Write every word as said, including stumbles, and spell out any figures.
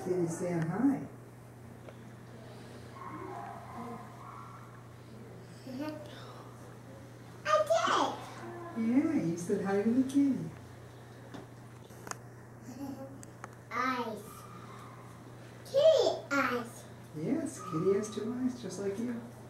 Kitty saying hi. I did. Yeah, you said hi to the kitty. Eyes. Kitty eyes. Yes, kitty has two eyes just like you.